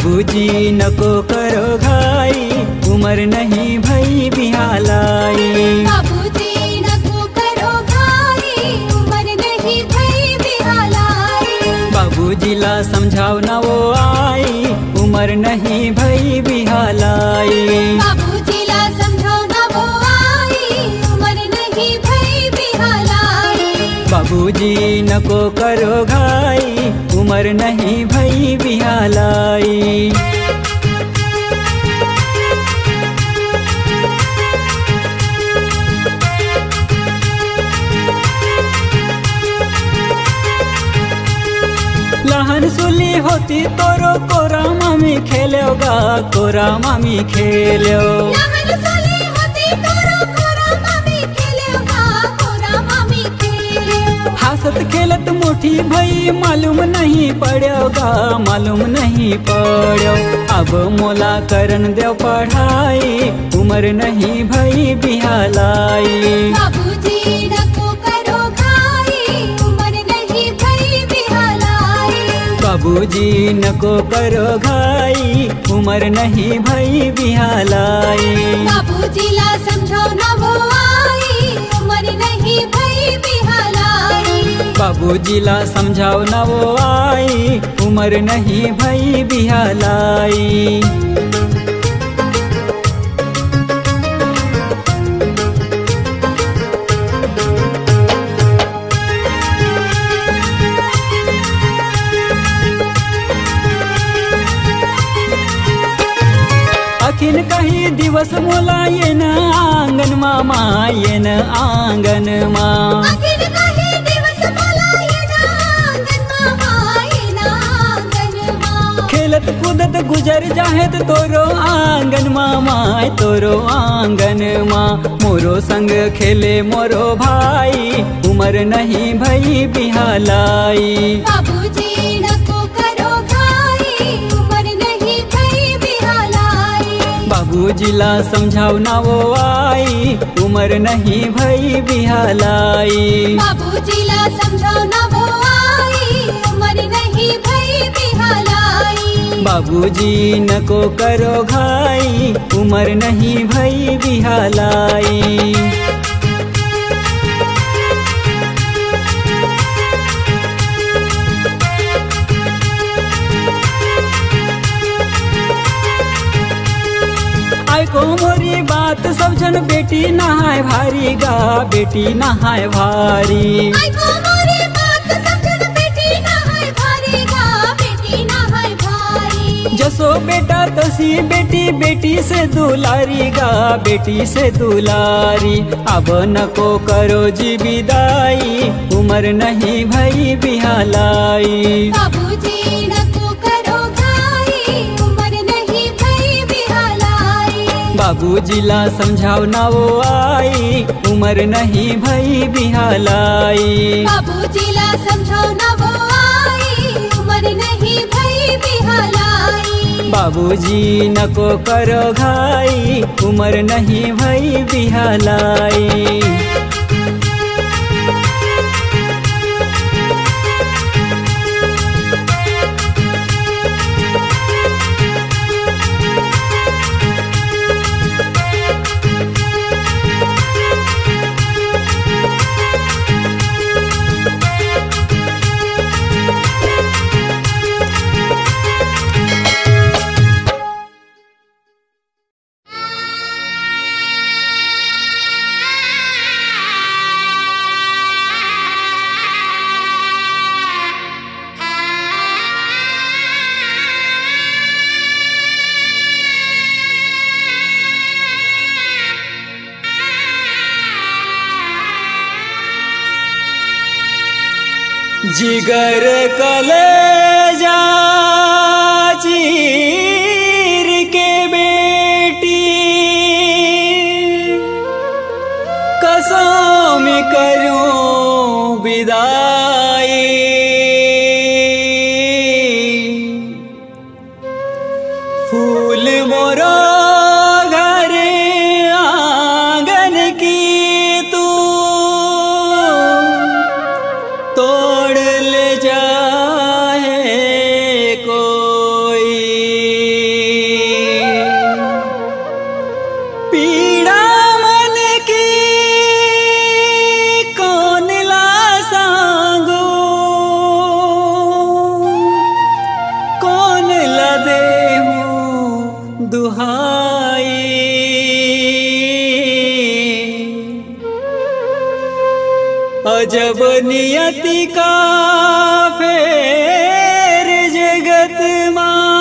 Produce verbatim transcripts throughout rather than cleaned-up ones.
बाबूजी नको करो घाई, उम्र नहीं भई बिहालाई। बाबूजी नको करो घाई, उम्र नहीं भई बिहालाई। बाबूजी ला समझाओ ना वो आई, उम्र नहीं भई बिहालाई। बाबूजी ला समझाओ ना वो आई, उम्र नहीं भई बिहालाई। बाबूजी नको करो घाई, उम्र नहीं भई बिहालाई। लहन सुली होती तोरो कोरा मामी खेलोगा, कोरा मामी खेलो। लहन सुली होती तोरो कोरा मामी खेलोगा, कोरा मामी खेलो। हंसत खेलत मुठी भई मालूम नहीं पड़ोगा, मालूम नहीं पड़ो। अब मोला करन देव पढ़ाई, उम्र नहीं भई बिहालाई। बाबूजी नको करो घाई, उम्र नहीं भई बिहालाई। बाबूजी नको करो घाई, उम्र नहीं भई बिहालाई। बाबूजी ला समझो ना वो आई, उम्र नहीं भई बिहालाई। बाबूजी ला समझाओ ना वो आई, उम्र नहीं भई बिहालाई। अखिन कही दिवस मोला ये न आंगन मामा, ये न आंगन माँ। अखिन कही दिवस मोला ये न आंगन मामा, ये न आंगन माँ। खेलत कूदत गुजर जाहेत तोरो आंगन मामा, तोरो आंगन माँ। मोरो संग खेले मोरो भाई, उम्र नहीं भई बिहालाई। बाबूजी नको करो घाई, उम्र नहीं भई बिहालाई। बाबूजी ला समझाओ ना वो आई, उम्र नहीं भई बिहालाई। बाबूजी ला समझाओ ना वो आई, उम्र नहीं भई बिहालाई। बाबूजी नको करो घाई, उम्र नहीं भई बिहालाई। आई को मोरी बात सब जन, बेटी नहाय भारी गा, बेटी नहाय भारी। आई को मोरी बात समझन, बेटी नहाय भारी गा, बेटी नहाय भारी। जसो बेटा तसी बेटी, बेटी से दुलारी गा, बेटी से दुलारी। अब नको करो जी विदाई, उम्र नहीं भई बिहालाई। बाबूजी नको करो घाई, उम्र नहीं भई बिहालाई। बाबूजी ला समझाओ ना वो आई, उम्र नहीं भई बिहालाई। बाबूजी ला समझाओ ना वो आई, उम्र नहीं भई बिहालाई। बाबूजी नको करो घाई, उम्र नहीं भई बिहालाई। जिगर कलेजा चीर के बेटी, कसम करूं विदाई। फूल मोरो घर आंगन की तू तोड़ ले जाए कोई। अजब नियति का फेर जगत मां,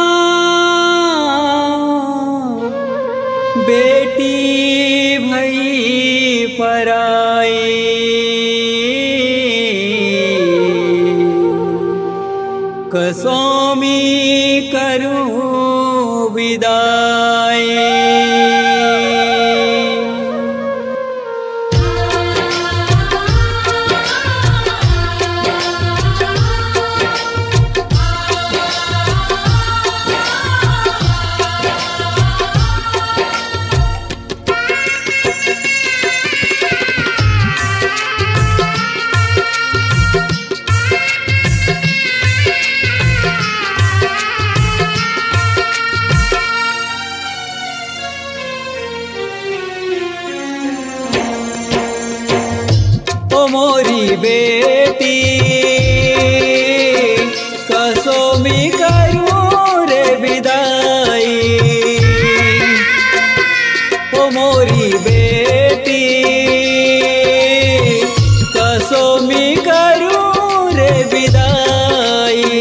बेटी भई पराई। कसौमी करूं विदाई। मोरी बेटी कसौमी करूं रे विदाई। ओ मोरी बेटी कसौमी करूं रे विदाई।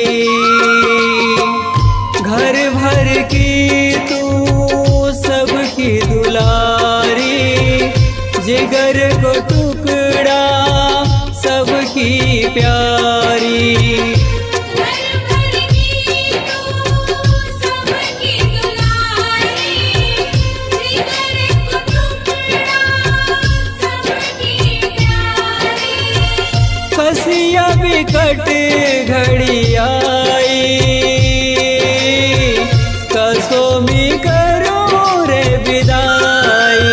घर भर की तू सबकी दुलारी, जिगर को टुकड़ा सबकी प्यारी। घर भर की तू सबकी दुलारी, जिगर को टुकड़ा सबकी प्यारी। खसिया बिकट घड़ी आई, कसौमी करूं रे विदाई।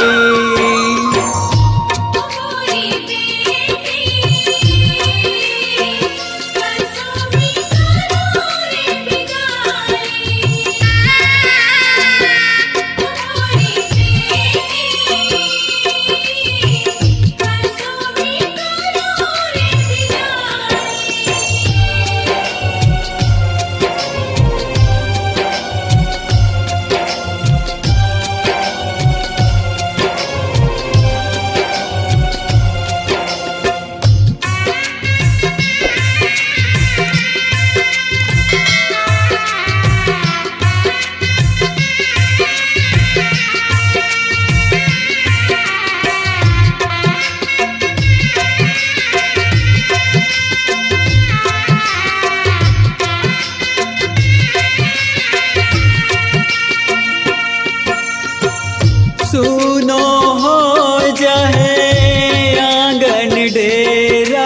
सुनो हो जाए आंगन डेरा,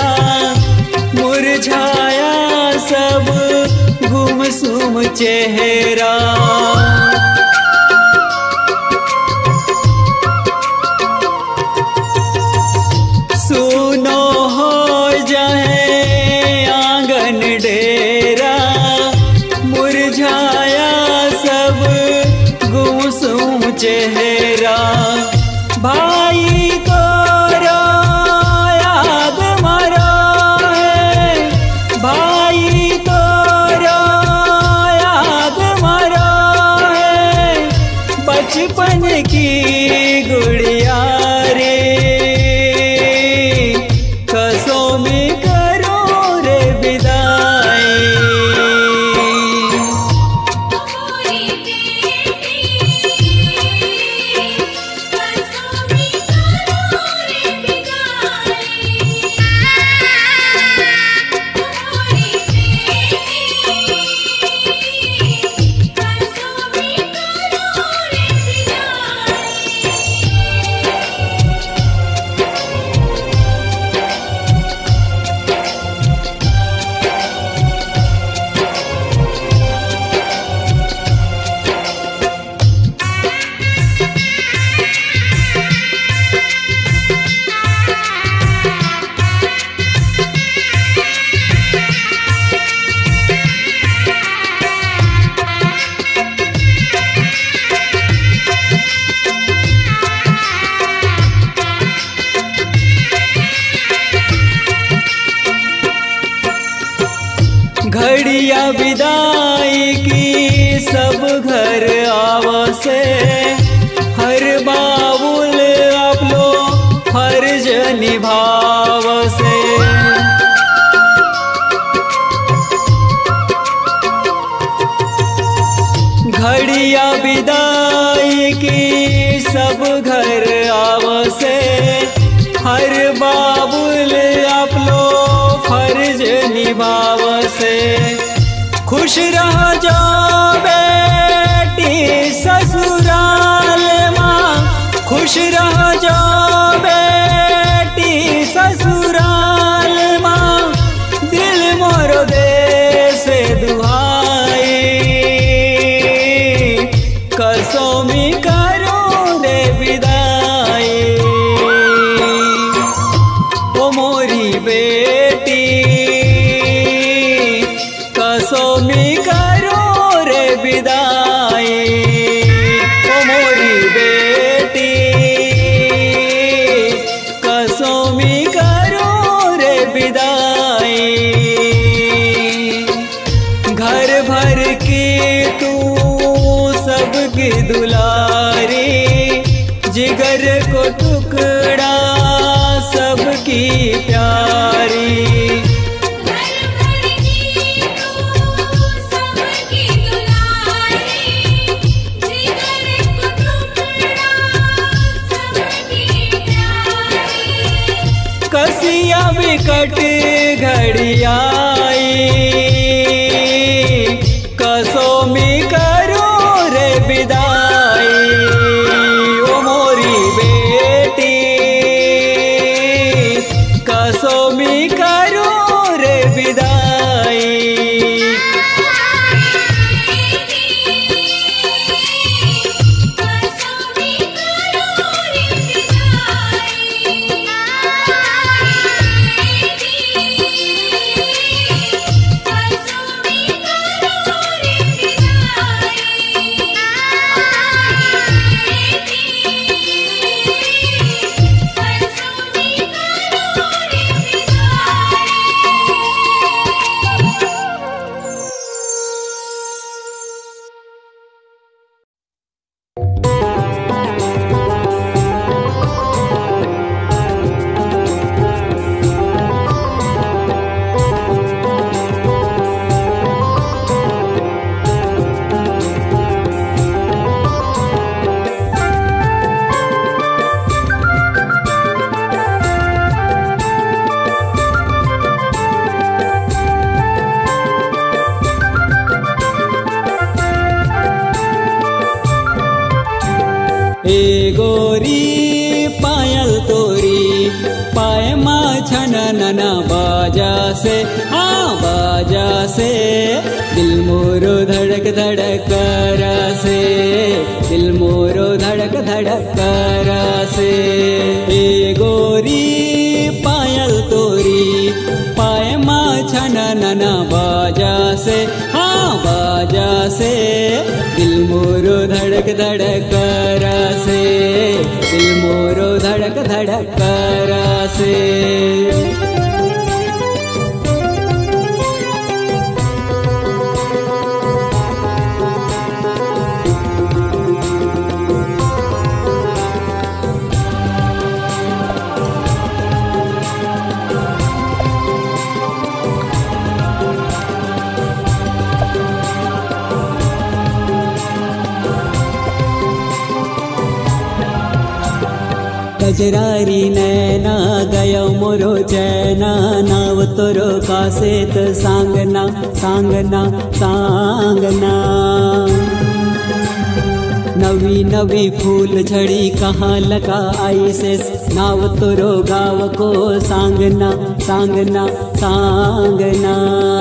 मुरझाया सब गुमसुम चेहरा। सुनो हो जाए आंगन डेरा, मुरझाया सब गुमसुम चेहरा। भाई तो याद मरा है, भाई तो याद मरा है। बचपन की गुड़िया रे, कसौमी करूं रे विदाई। घड़िया विदाई की सब घर आवसे, हर बाबुल आप लो फर्ज निभा। घर आवसे, हर बाबुल आप लो फर्ज निभावसे। खुश रह जाओ बेटी ससुराल माँ, खुश रह जाओ बेटी ससुराल माँ, दिल मोरो दे से दुहाई, कसोमी करो रे विदाई। ओ मोरी बेटी कसोमी करो रे विदाई, ओ मोरी बेटी कसोमी करो रे विदाई। घर भर की तू सबकी दुलारी, जिगर को टुकड़ा सबकी प्यारी। कसिया विकट घड़ी आई, कसोमी करो रे विदाई। ओ मोरी बेटी कसोमी करो रे विदाई। ए गोरी पायल तोरी पाय मा छनना बाजा से, हाँ बाजा से दिल मोरो धड़क धड़क करा से, दिल मोरो धड़क धड़क करा से। ए गोरी पायल तोरी पाय मा छनना बाजा से, हाँ बाजा से दिल मोरो धड़क धड़क करा से, दिल मोरो धड़क धड़क करा से। कजरारी नैना गयो मोरो चैना, नाव तोरो कासेत सांगना सांगना सांगना। नवी नवी फूल झड़ी कहाँ लगा आई से, नाव तोरो गाव को सांगना सांगना सांगना।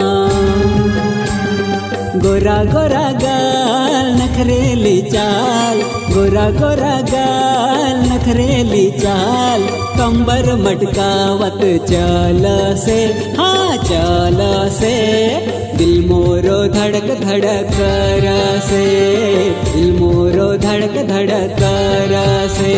गोरा गोरा गाल नखरेली चाल, गोरा गोरा गाल नखरेली चाल, कंबर मटकावत चल से, हाँ चल से दिल मोरो धड़क धड़क कर से, दिल मोरो धड़क धड़क कर से।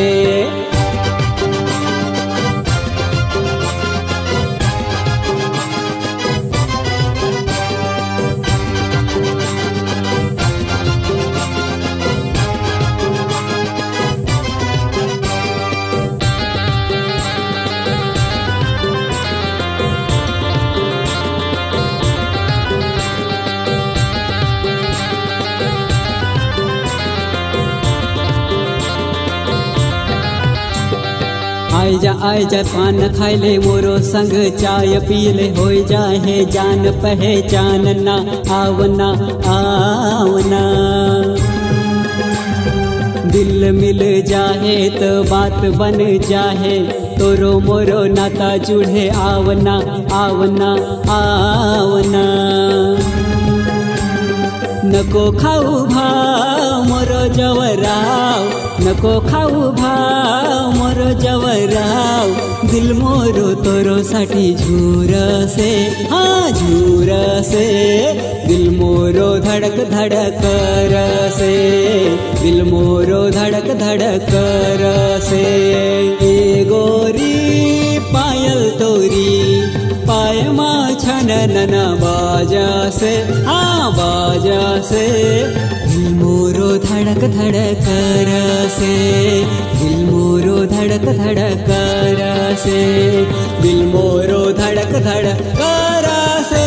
आय जा आय जा पान खाइले मोरो संग चाय पीले होई जाए जान पहचान ना आवना आवना दिल मिल जाए तो बात बन जाए तोरो मोरो नाता जुड़े आवना आवना आवना नको खाऊ भाव मोरो जवराव नको खाऊ भाव मोरो जवराव दिल मोरो तोरो साठी झूरसे हाँ झूरसे दिल मोरो धड़क धड़क रसे दिल मोरो धड़क धड़क रसे ए गोरी पायल तोरी पाय मा छनन बाजा से हाँ बाजा से दिल मोरो धड़क धड़क रसे दिल मोरो धड़क धड़क रसे दिल मोरो धड़क धड़क रसे।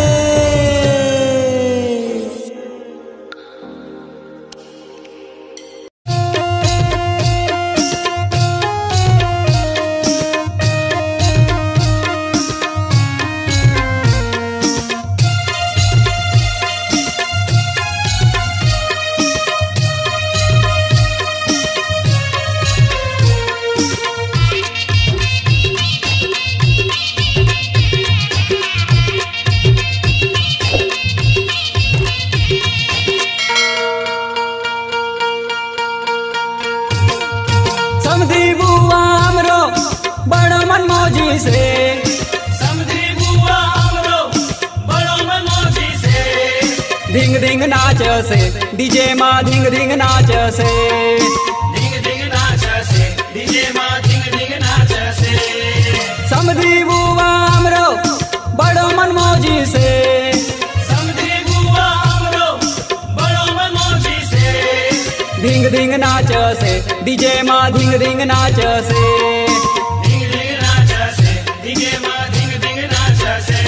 धिंग धिंग नाच से डीजे माँ धिंग धिंग नाच से धिंग धिंग नाच से डीजे माँ धिंग धिंग नाच से समधी बुआ हमरो बड़ो मन मौजी से समधी बुआ हमरो बड़ो मन मौजी से धिंग धिंग नाच से डीजे माँ धिंग धिंग नाच से धिंग धिंग नाच से डीजे माँ धिंग धिंग नाच से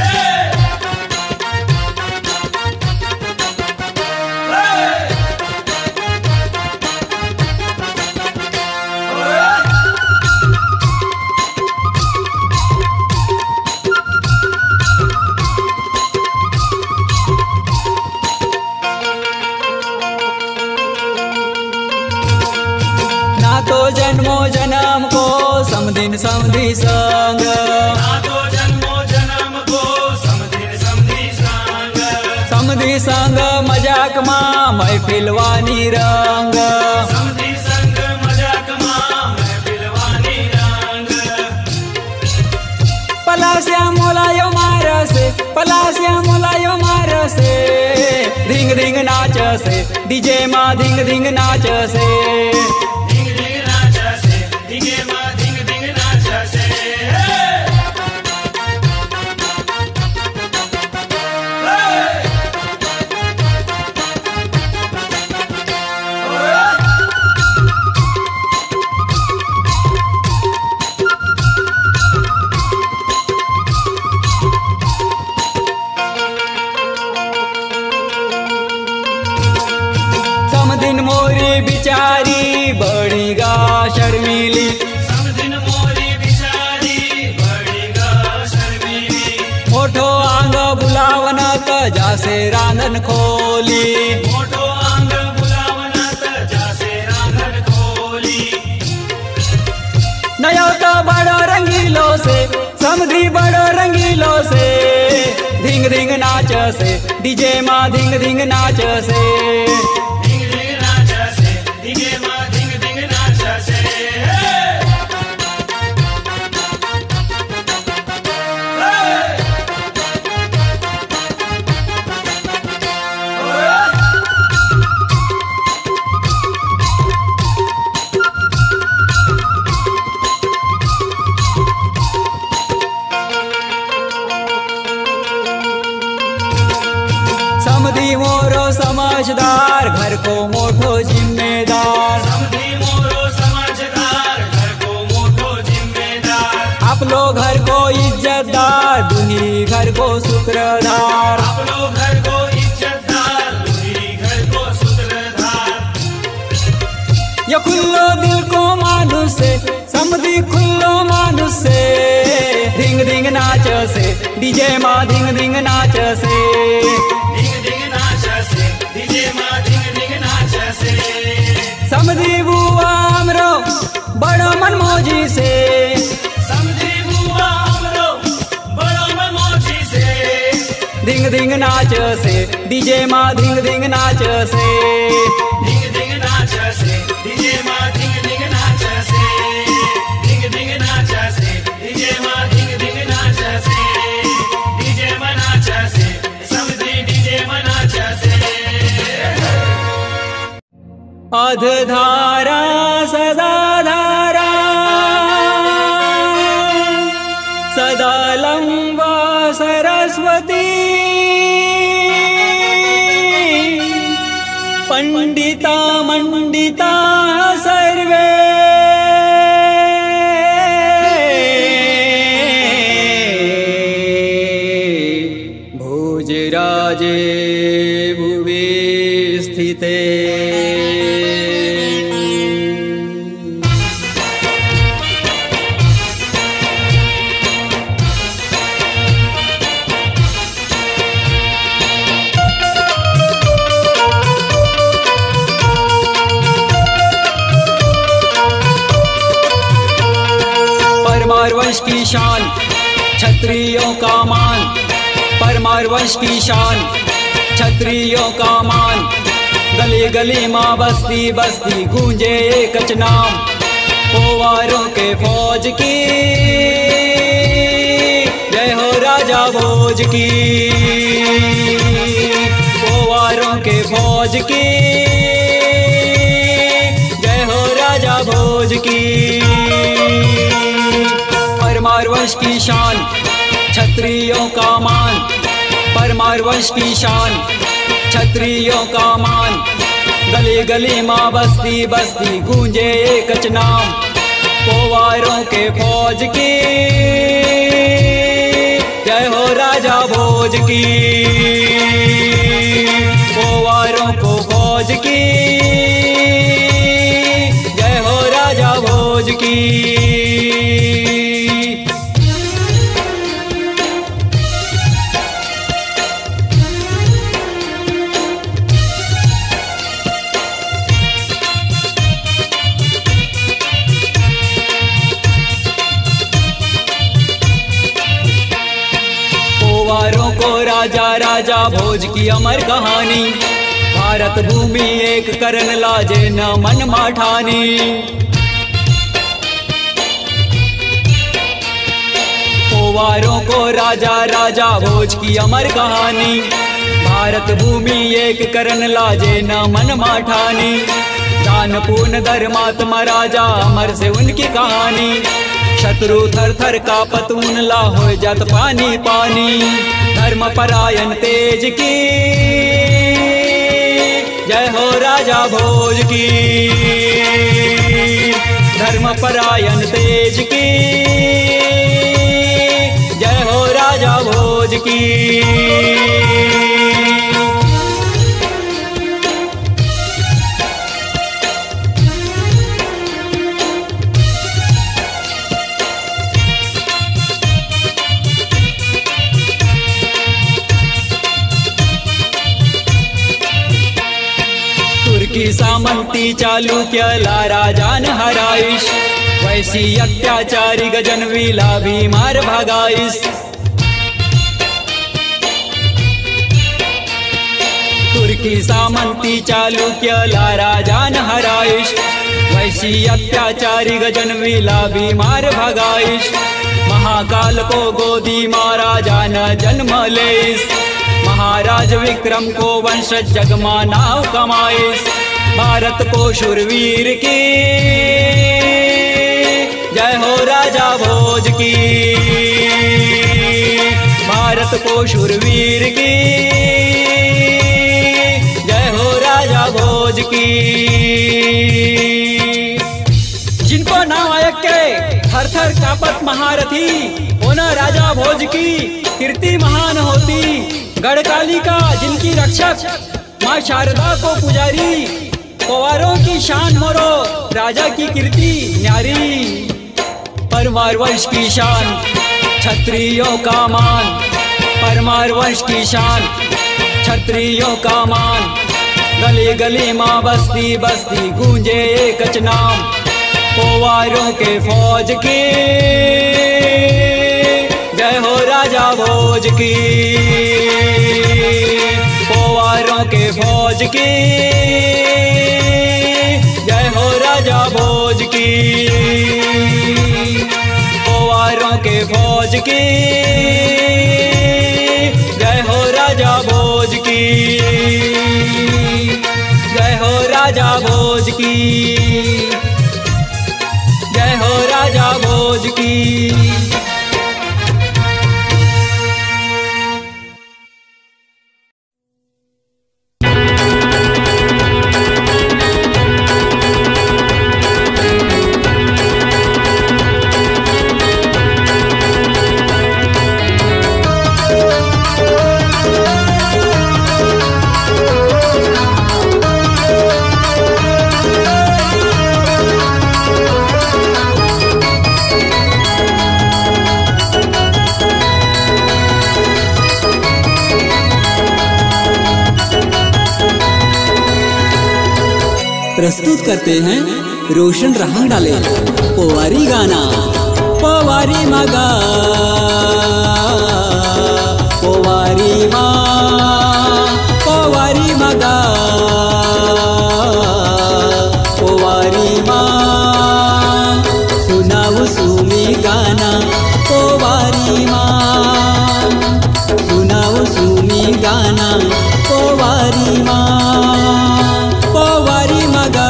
जन्मो जन्म को समदिन समधी संग नातो जन्मो जन्म को समदिन समधी संग समधी संग मजाक माँ महफिल वानी रंग समधी संग मजाक माँ महफिल वानी रंग पलासिया मोलायो मार से पलासिया मोलायो मार से धिंग धिंग नाच से डीजे माँ धिंग धिंग नाच से धिंगे माँ धिंग धिंग नाच से समदिन मोरी बिचारी बड़ी गा शर्मीली समदिन मोरी बिचारी बड़ी गा शर्मीली मोठो आंग बुलावन त जासे रांधन खोली मोठो आंग बुलावन त जासे रांधन खोली नयो तो बड़ो रंगीलो से समधी बड़ो रंगीलो से धिंग धिंग नाच से डीजे माँ धिंग धिंग नाच से धिंग धिंग नाच से डीजे माँ धिंग धिंग नाच से समधी मोरो समझदार घर को मोठो जिम्मेदार समधी मोरो समझदार घर को मोठो जिम्मेदार आप लोग घर को इज्जतदार दुनी घर को शुक्रधार आप लोग घर को इज्जतदार दुनी घर को सूत्रधार ये खुल्लो दिल को मानुष से समधी खुल्लो डीजे माँ धिंग धिंग नाच से। धिंग धिंग नाच से डीजे माँ धिंग धिंग नाच से। समधी बुआ हमरो बड़ा मन मौजी से। समधी बुआ हमरो बड़ा मन मौजी से। धिंग धिंग नाच से डीजे माँ धिंग धिंग नाच से। धिंग धिंग नाच से डीजे माँ धिंग धिंग नाच से। धिंग धिंग नाच से डीजे माँ धिंग धिंग नाच से। डीजे माँ नाच से समधी डीजे माँ नाच से। अधधारा सदा धारा सदा लंबा सरस्वती। पंडिता मंडिता सर्वे भोजराजे भुवि स्थिते। परमार वंश की शान क्षत्रियों का मान। परमार वंश की शान क्षत्रियों का मान। गली गली माँ बस्ती बस्ती गूंजे एकच नाम। पोवारों के फौज की जय हो राजा भोज की। पोवारों के फौज की जय हो राजा भोज की। परमार वंश की शान क्षत्रियों का मान। परमार वंश की शान क्षत्रियों का मान। गली गली माँ बस्ती बस्ती गूंजे एकच नाम। पोवारों के फौज की जय हो राजा भोज की। पोवारों को फौज की जय हो राजा भोज की। पोवारों को राजा राजा भोज की अमर कहानी। भारत भूमि एक करन लाजे न मन माठानी। पोवारों को राजा राजा भोज की अमर कहानी। भारत भूमि एक करन लाजे न मन माठानी। दान पूर्ण धर्मात्मा राजा अमर से उनकी कहानी। शत्रु थर थर का पतून ला हो जात पानी पानी। धर्म परायण तेज की जय हो राजा भोज की। धर्म परायण तेज की जय हो राजा भोज की। तुर्की सामंती चालुक्य ला राजान हराइश। वैसी अत्याचारी गजन विला भी मार भगाइस। तुर्की सामंती चालुक्य ला राजान हराइश। वैसी अत्याचारी गजन विला भी मार भगाइश। महाकाल को गोदी महाराजा न जन्म लेस। महाराज विक्रम को वंश जगमा नाव कमाइस। भारत को शूरवीर की जय हो राजा भोज की। भारत को शूरवीर की जय हो राजा भोज की। जिनको नायक के थर थर कापत महारथी। होना राजा भोज की कीर्ति महान होती। गढ़कालिका जिनकी रक्षक माँ शारदा को पुजारी। पोवारों की शान मोरो राजा की कीर्ति न्यारी। परमार वंश की शान क्षत्रियों का मान। परमार वंश की शान, क्षत्रियों का मान। गली गली माँ बस्ती बस्ती गूंजे एकच नाम। पोवारों के फौज की जय हो राजा भोज की। पोवारों के फौज की जय हो राजा भोज की। पोवारों के फौज की जय हो राजा भोज की। जय हो राजा भोज की। जय हो राजा भोज की। प्रस्तुत करते हैं रोशन रहंग डाले पोवारी गाना। पोवारी मगा पोवारी माँ, पोवारी मगा पोवारी माँ। सुनाऊ सुमी गाना पोवारी माँ, सुनाऊ सुमी गाना पोवारी माँ। पोवारी मगा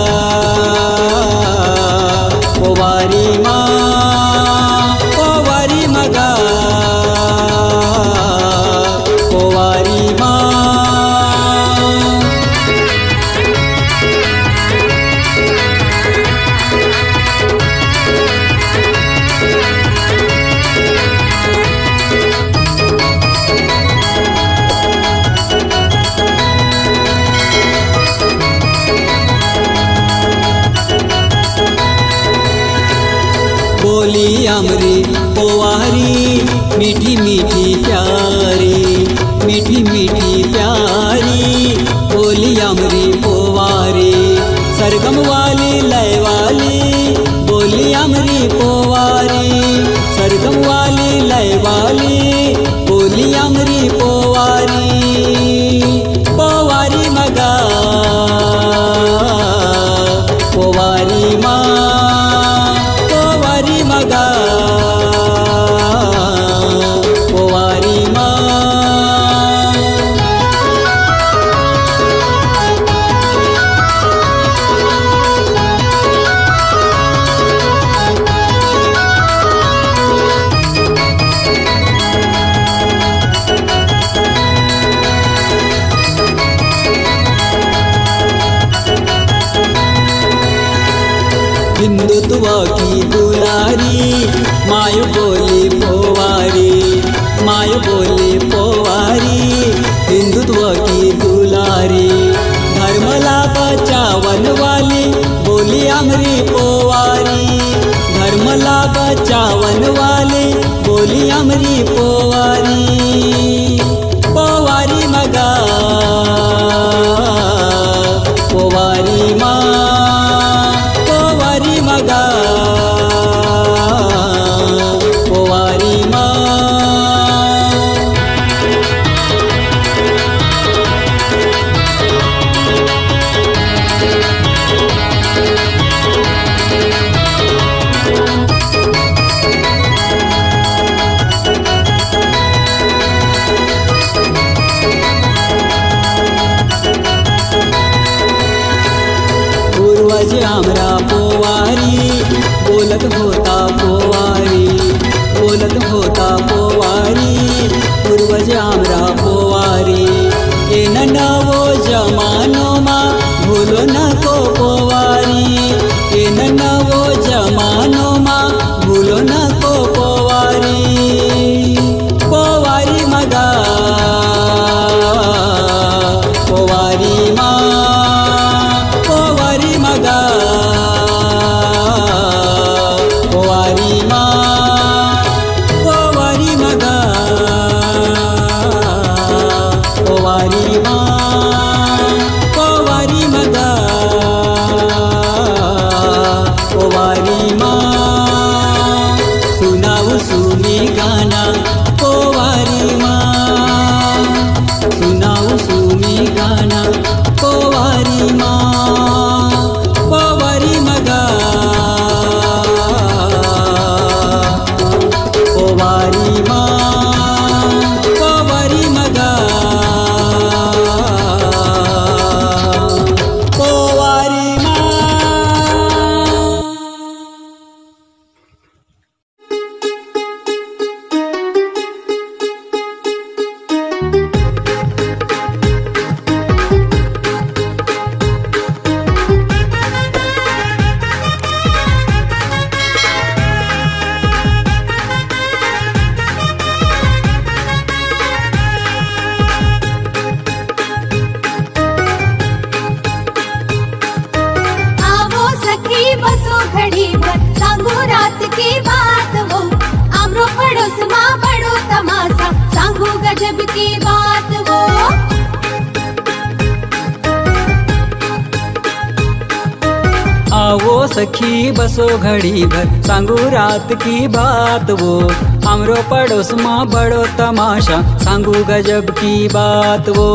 पोवारी माँ, पोवारी मगा पोवारी माँ। बोली अमरी पोवारी मीठी मीठी प्यारी, मीठी मीठी प्यारी। बोली अमरी पोवारी सरगम वाली लय वाली। बोली अमरी पोवारी सरगम वाली लय वाली। बोली अमरी पोवारी पोवारी मगा पोवारी माँ, पोवारी मगा पोवारी माँ। हिंदुत्व की दुलारी मायो बोली पोवारी, मायो बोली पोवारी। हिंदुत्व की दुलारी धर्मला बचावन वाली। बोली अमरी पोवारी धर्मला बचावन वाली। बोली अमरी पोवारी पोवारी मगा पोवारी माँ, पोवारी मगा पोवारी माँ। पूर्वज हमरा पोवारी बोलत होता पोवारी, बोलत होता पोवारी। पूर्वज हमरा पोवारी ए नवो जमानो मा भूलो न को पोवारी। ए नवो जमानो मा भूलो न को पोवारी पोवारी मगा पोवारी माँ, पोवारी मगा भर सांगू रात की बात वो आमरो पड़ोस माँ बड़ो तमाशा सांगू गजब की बात वो। आवो सखी बसो घड़ी भर सांगू रात की बात वो हमरो पड़ोस माँ बड़ो तमाशा सांगू गजब की बात वो।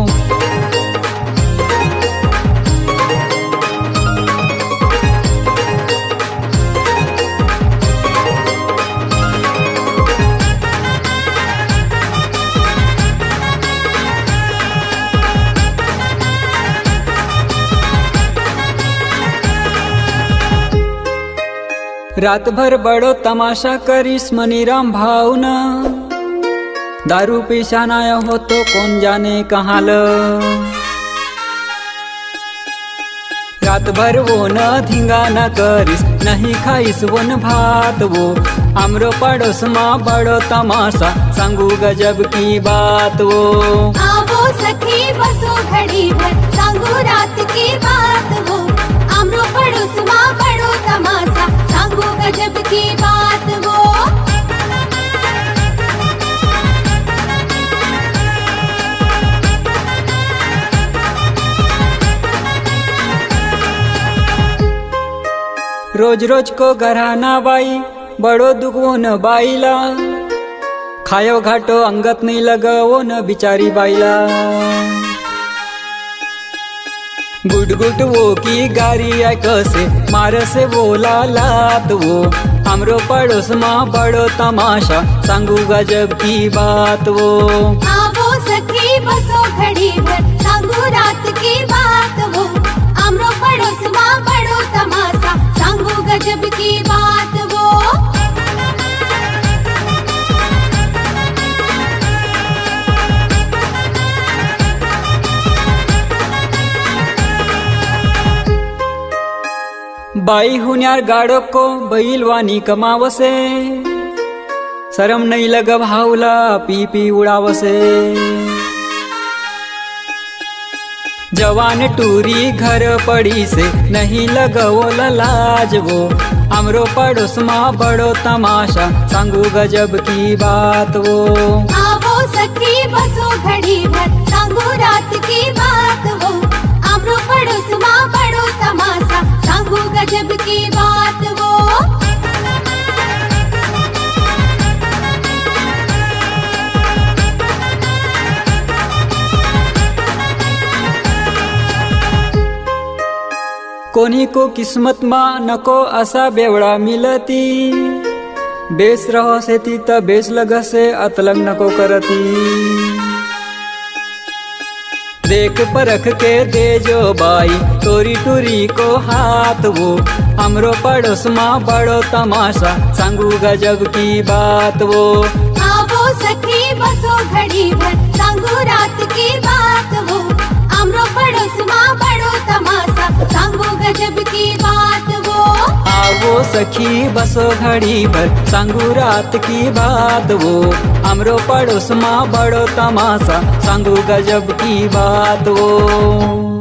रात भर बड़ो तमाशा करिस मनीराम भावना दारू पिछानाया हो तो कौन जाने कहाँ ल। रात भर वो न धिंगा न करिस नहीं खाइस वो न भात वो हमरो पड़ोस माँ बड़ो तमाशा सांगू गजब की बात वो। आवो सखी बसो घड़ी भर सांगू रात की बात वो हमरो पड़ोस माँ बड़ो तमाशा सांगू गजब की बात वो। रोज रोज को घराना बाई बड़ो दुखो न बाईला खायो घाटो अंगत नहीं लगावो न बिचारी बाईला। गुड गुड वो की गारी आय कसे मार से वो लालात वो हमरो पड़ोस माँ बड़ो तमाशा सांगू गजब की बात वो। आवो सखी बसो घड़ी भर सांगू रात की बात वो हमरो पड़ोस माँ बड़ो तमाशा सांगू गजब की बात वो। बाई हुन्यार गाड़ो को बैलवानी कमावसे शरम नहीं लगा भावला पी पी उड़ावसे। जवान टूरी घर पड़ी से नहीं लगवो लाज वो हमरो पड़ोस माँ बड़ो तमाशा सांगू गजब की बात वो। आवो सखी बसो घड़ी भर सांगू रात की बात वो हमरो पड़ोस माँ बड़ो तमाशा सांगू गजब की बात वो। कोनी को किस्मत माँ नको असा बेवड़ा मिलती बेस रहो से ती त बेस लगा से अतलंग नको करती। देख परख के दे जो बाई टोरी टूरी को हाथ वो हमरो पड़ोस माँ बड़ो तमाशा सांगू गजब की बात वो। आवो सखी बसो घड़ी भर सांगू रात की बात वो हमरो पड़ोस माँ बड़ो तमाशा सांगू गजब की बात वो। आवो सखी बसो घड़ी भर सांगू रात की बात वो हमरो पड़ोस माँ बड़ो तमाशा सांगू गजब की बात वो।